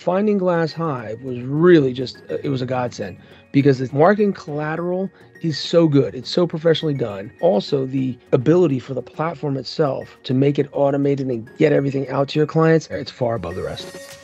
Finding GlassHive was really it was a godsend because the marketing collateral is so good. It's so professionally done. Also, the ability for the platform itself to make it automated and get everything out to your clients, it's far above the rest.